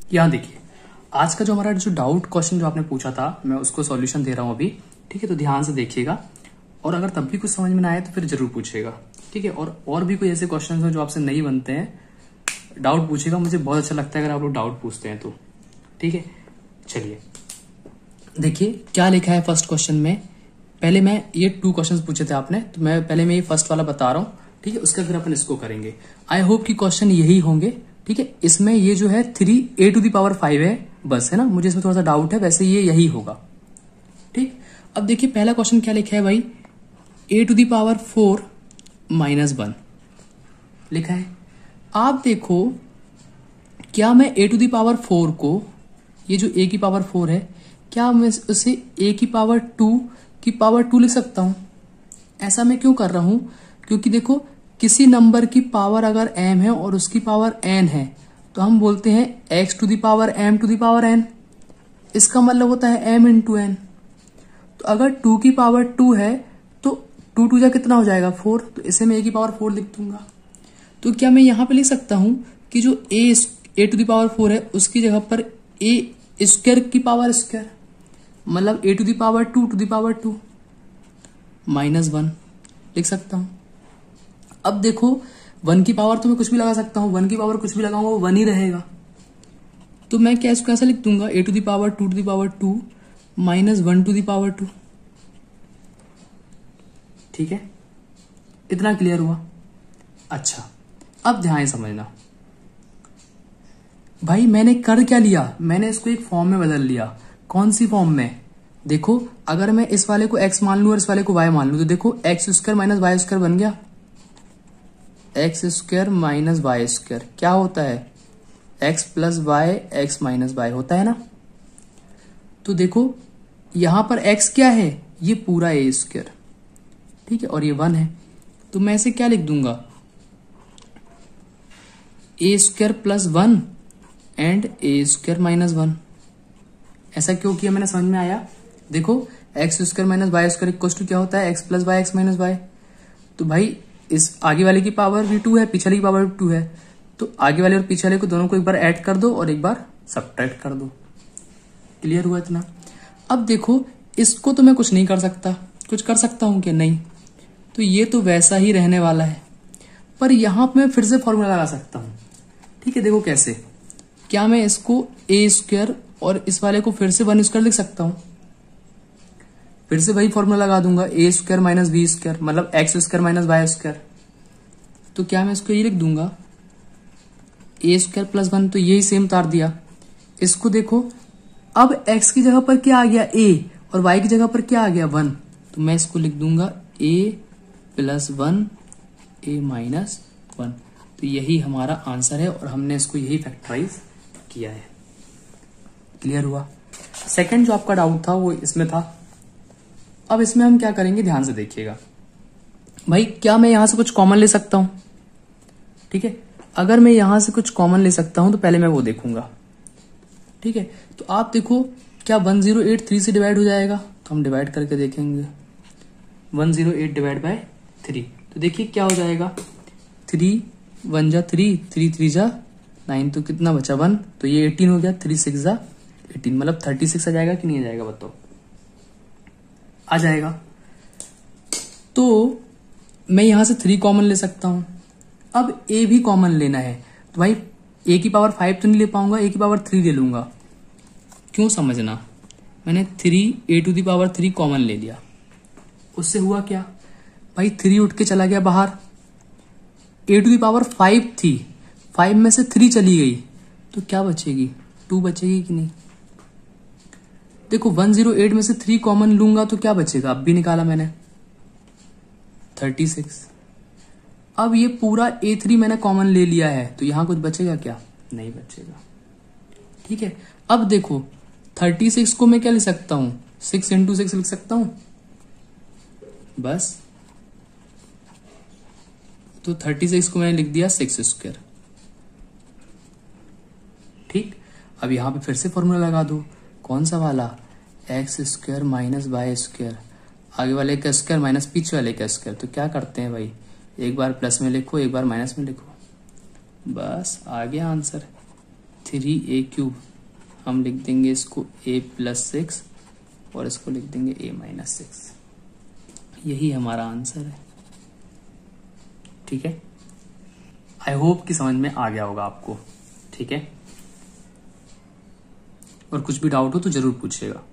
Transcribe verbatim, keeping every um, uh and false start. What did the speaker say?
यहाँ देखिए, आज का जो हमारा जो डाउट क्वेश्चन जो आपने पूछा था, मैं उसको सॉल्यूशन दे रहा हूँ अभी। ठीक है, तो ध्यान से देखिएगा, और अगर तब भी कुछ समझ में ना आए तो फिर जरूर पूछेगा। ठीक है, और और भी कोई ऐसे क्वेश्चन हो जो आपसे नहीं बनते हैं, डाउट पूछेगा। मुझे बहुत अच्छा लगता है अगर आप लोग डाउट पूछते हैं तो। ठीक है, चलिए देखिए क्या लिखा है फर्स्ट क्वेश्चन में। पहले मैं ये टू क्वेश्चंस पूछे थे आपने, तो मैं पहले मैं ये फर्स्ट वाला बता रहा हूँ। ठीक है, उसका फिर अपन इसको करेंगे। आई होप कि क्वेश्चन यही होंगे। ठीक है, इसमें ये जो है three a to the power five है बस, है ना, मुझे इसमें थोड़ा सा डाउट है, वैसे ये यही होगा। ठीक, अब देखिए पहला क्वेश्चन क्या लिखा है भाई, a to the power four minus one लिखा है। आप देखो, क्या मैं a to the power four को, ये जो ए की पावर फोर है, क्या मैं उसे ए की पावर टू की पावर टू लिख सकता हूं? ऐसा मैं क्यों कर रहा हूं? क्योंकि देखो, किसी नंबर की पावर अगर m है और उसकी पावर n है, तो हम बोलते हैं x to the power m to the power n। इसका मतलब होता है m इंटू एन। तो अगर टू की पावर टू है तो टू टू जा कितना हो जाएगा, फोर। तो इसे मैं a की पावर फोर लिख दूंगा। तो क्या मैं यहां पे लिख सकता हूं कि जो a a to the power four है उसकी जगह पर a स्क्वायर की पावर स्क्वायर, मतलब a to the power two to the power two minus one लिख सकता हूं। अब देखो, वन की पावर तो मैं कुछ भी लगा सकता हूं, वन की पावर कुछ भी लगाऊंगा वो वन ही रहेगा। तो मैं क्या इसको ऐसा लिख दूंगा, a to the power two to the power two minus one to the power two. ठीक है, इतना क्लियर हुआ। अच्छा, अब ध्यान से समझना भाई, मैंने कर क्या लिया, मैंने इसको एक फॉर्म में बदल लिया। कौन सी फॉर्म में? देखो, अगर मैं इस वाले को x मान लूं और इस वाले को y मान लूं, तो देखो x square minus y square बन गया। X square minus y square क्या होता है, x plus y x minus y होता है ना। तो देखो यहां पर x क्या है, ये पूरा ए स्क्वायर, ठीक है, और ये वन है। तो मैं इसे क्या लिख दूंगा, a square plus one and a square minus one. ऐसा क्यों किया मैंने, समझ में आया? देखो, x square minus y square equal to क्या होता है, x plus y x minus y. तो भाई इस आगे वाले की पावर भी टू है, पीछे वाले की पावर भी टू है, तो आगे वाले और पीछे वाले को दोनों को एक बार ऐड कर दो और एक बार सब्ट्रैक्ट कर दो। क्लियर हुआ इतना? अब देखो, इसको तो मैं कुछ नहीं कर सकता, कुछ कर सकता हूं क्या? नहीं। तो ये तो वैसा ही रहने वाला है, पर यहां पर मैं फिर से फॉर्मूला लगा सकता हूं। ठीक है, देखो कैसे, क्या मैं इसको ए स्क्वायर और इस वाले को फिर से वन स्क्वायर लिख सकता हूं? फिर से वही फॉर्मूला लगा दूंगा, a square minus b square, मतलब x square minus y square. तो क्या मैं इसको ये लिख दूंगा, ए स्क्वायर प्लस वन। तो यही सेम तार दिया। इसको देखो, अब एक्स की जगह पर क्या आ गया, ए, और वाई की जगह पर क्या आ गया, वन। तो मैं इसको लिख दूंगा a plus one a minus one. तो यही हमारा आंसर है और हमने इसको यही फैक्टराइज किया है। क्लियर हुआ? सेकंड जो आपका डाउट था वो इसमें था। अब इसमें हम क्या करेंगे, ध्यान से देखिएगा भाई। क्या मैं यहां से कुछ कॉमन ले सकता हूं? ठीक है, अगर मैं यहां से कुछ कॉमन ले सकता हूं तो पहले मैं वो देखूंगा। ठीक है, तो आप देखो, क्या वन जीरो एट थ्री से डिवाइड हो जाएगा? तो हम डिवाइड करके देखेंगे, one zero eight divide by three. तो देखिए क्या हो जाएगा, थ्री वन जा थ्री, थ्री थ्री जा नाइन, तो कितना बचा, वन। तो ये एटीन हो गया, थ्री सिक्स जा एटीन, मतलब थर्टी सिक्स आ जाएगा कि नहीं आ जाएगा, बताओ? आ जाएगा। तो मैं यहां से थ्री कॉमन ले सकता हूं। अब ए भी कॉमन लेना है, तो भाई ए की पावर फाइव तो नहीं ले पाऊंगा, ए की पावर थ्री ले लूंगा। क्यों, समझना, मैंने three a to the power three common ले लिया। उससे हुआ क्या भाई, थ्री उठ के चला गया बाहर। A to the power five थी, फाइव में से थ्री चली गई, तो क्या बचेगी, टू बचेगी कि नहीं? देखो, वन जीरो एट में से थ्री कॉमन लूंगा तो क्या बचेगा, अब भी निकाला मैंने, थर्टी सिक्स। अब ये पूरा ए थ्री मैंने कॉमन ले लिया है, तो यहां कुछ बचेगा क्या? नहीं बचेगा। ठीक है, अब देखो, थर्टी सिक्स को मैं क्या लिख सकता हूं, सिक्स इंटू सिक्स लिख सकता हूं बस। तो थर्टी सिक्स को मैंने लिख दिया सिक्स स्क्वायर। ठीक, अब यहां पे फिर से फॉर्मूला लगा दो, कौन सा वाला, x square minus y square, आगे वाले का स्क्वायर माइनस पीछे वाले का स्क्वायर। तो क्या करते हैं भाई, एक बार प्लस में लिखो, एक बार माइनस में लिखो, बस आ गया आंसर। थ्री ए क्यूब, हम लिख देंगे इसको ए प्लस सिक्स और इसको लिख देंगे ए माइनस सिक्स। यही हमारा आंसर है। ठीक है, आई होप कि समझ में आ गया होगा आपको। ठीक है, और कुछ भी डाउट हो तो जरूर पूछिएगा।